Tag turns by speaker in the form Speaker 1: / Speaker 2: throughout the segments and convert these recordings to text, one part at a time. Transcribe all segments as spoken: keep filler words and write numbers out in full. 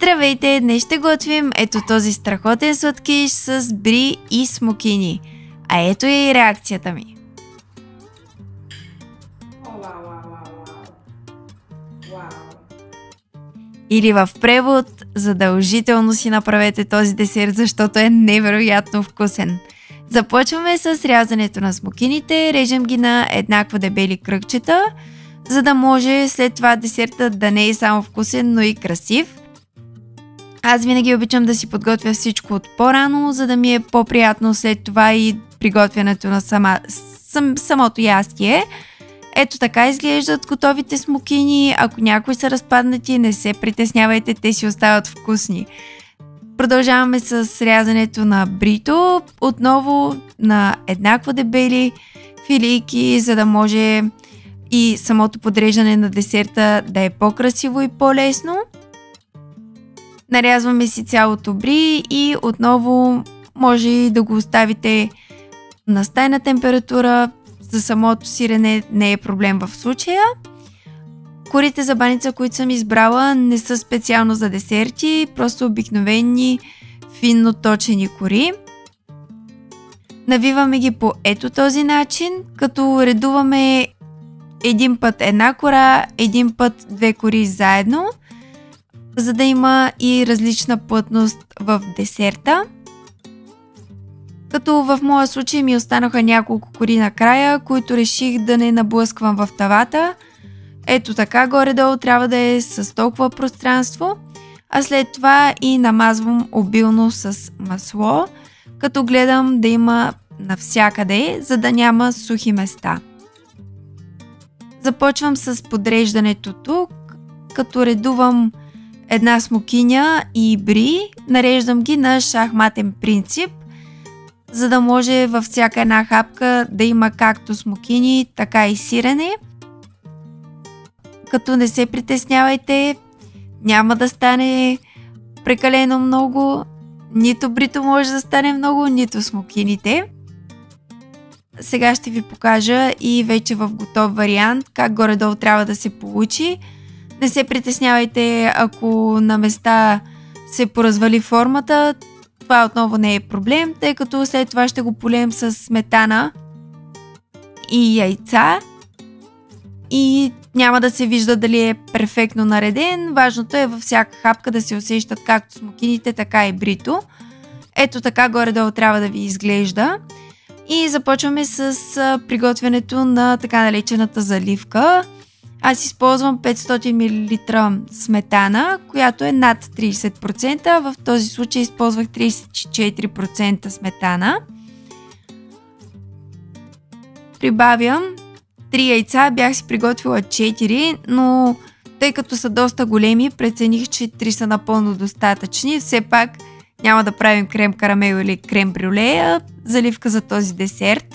Speaker 1: Здравейте! Днес ще готвим ето този страхотен сладкиш с бри и смокини. А ето е и реакцията ми. Или в превод, задължително си направете този десерт, защото е невероятно вкусен. Започваме с рязането на смокините, режем ги на еднакво дебели кръгчета, за да може след това десертът да не е само вкусен, но и красив. Аз винаги обичам да си подготвя всичко от по-рано, за да ми е по-приятно след това и приготвянето на сама, сам, самото ястие. Ето така изглеждат готовите смокини. Ако някои са разпаднати, не се притеснявайте, те си остават вкусни. Продължаваме с рязането на брито, отново на еднакво дебели филийки, за да може и самото подреждане на десерта да е по-красиво и по-лесно. Нарязваме си цялото бри и отново може и да го оставите на стайна температура. За самото сирене не е проблем в случая. Корите за баница, които съм избрала, не са специално за десерти, просто обикновени финно точени кори. Навиваме ги по ето този начин, като редуваме един път една кора, един път две кори заедно, за да има и различна плътност в десерта. Като в моя случай ми останаха няколко кори накрая, които реших да не наблъсквам в тавата. Ето така горе-долу трябва да е с толкова пространство, а след това и намазвам обилно с масло, като гледам да има навсякъде, за да няма сухи места. Започвам с подреждането тук, като редувам една смокиня и бри, нареждам ги на шахматен принцип, за да може във всяка една хапка да има както смокини, така и сирене. Като не се притеснявайте, няма да стане прекалено много, нито брито може да стане много, нито смокините. Сега ще ви покажа и вече в готов вариант как горе-долу трябва да се получи. Не се притеснявайте, ако на места се поразвали формата, това отново не е проблем, тъй като след това ще го полеем с сметана и яйца и няма да се вижда дали е перфектно нареден. Важното е във всяка хапка да се усещат както смокините, така и брито. Ето така горе-долу трябва да ви изглежда. И започваме с приготвянето на така наречената заливка. Аз използвам петстотин милилитра сметана, която е над трийсет процента. В този случай използвах трийсет и четири процента сметана. Прибавям три яйца, бях си приготвила четири, но тъй като са доста големи, прецених, че три са напълно достатъчни. Все пак няма да правим крем карамел или крем брюле, а заливка за този десерт.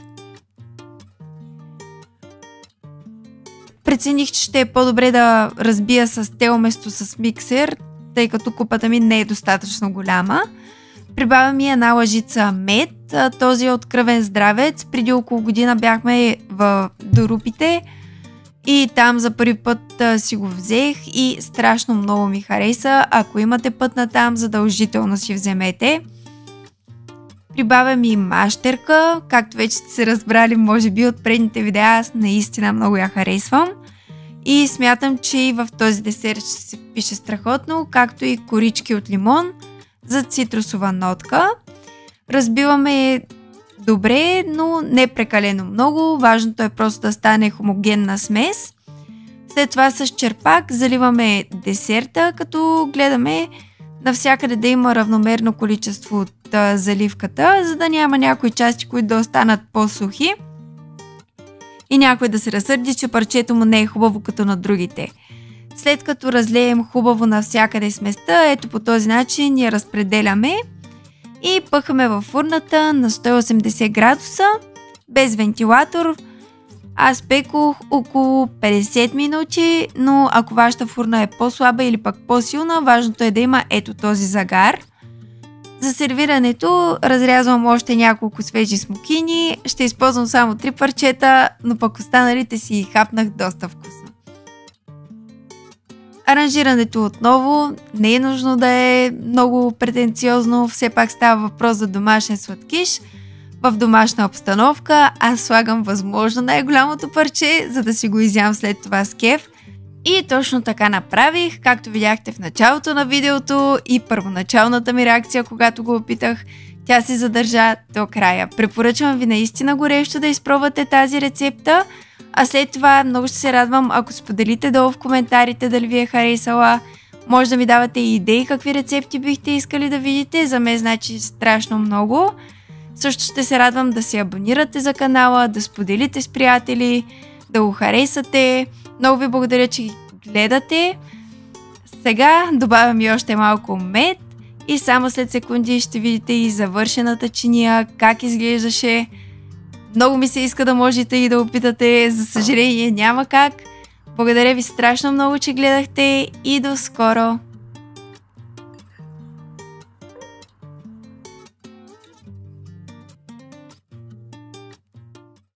Speaker 1: Прецених, че ще е по-добре да разбия с тел вместо с миксер, тъй като купата ми не е достатъчно голяма. Прибавям и една лъжица мед. Този е от Кръвен здравец. Преди около година бяхме в Дорупите и там за първи път си го взех и страшно много ми хареса. Ако имате път на там, задължително си вземете. Прибавям и мащерка, както вече сте се разбрали, може би от предните видеа, аз наистина много я харесвам. И смятам, че и в този десерт ще се впише страхотно, както и корички от лимон за цитрусова нотка. Разбиваме добре, но не прекалено много. Важното е просто да стане хомогенна смес. След това с черпак заливаме десерта, като гледаме навсякъде да има равномерно количество от заливката, за да няма някои части, които да останат по-сухи и някой да се разсърди, че парчето му не е хубаво като на другите. След като разлеем хубаво навсякъде сместа, ето по този начин я разпределяме и пъхаме във фурната на сто и осемдесет градуса без вентилатор. Аз пекох около петдесет минути, но ако вашата фурна е по-слаба или пък по-силна, важното е да има ето този загар. За сервирането разрязвам още няколко свежи смокини. Ще използвам само три парчета, но пък останалите си хапнах доста вкусно. Аранжирането отново не е нужно да е много претенциозно, все пак става въпрос за домашен сладкиш. В домашна обстановка аз слагам възможно най-голямото парче, за да си го изям след това с кеф. И точно така направих, както видяхте в началото на видеото и първоначалната ми реакция, когато го опитах, тя се задържа до края. Препоръчвам ви наистина горещо да изпробвате тази рецепта, а след това много ще се радвам, ако споделите долу в коментарите дали ви е харесала. Може да ми давате и идеи какви рецепти бихте искали да видите, за мен значи страшно много. Също ще се радвам да се абонирате за канала, да споделите с приятели, да го харесате. Много ви благодаря, че гледате. Сега добавям и още малко мед и само след секунди ще видите и завършената чиния, как изглеждаше. Много ми се иска да можете и да опитате, за съжаление няма как. Благодаря ви страшно много, че гледахте и до скоро!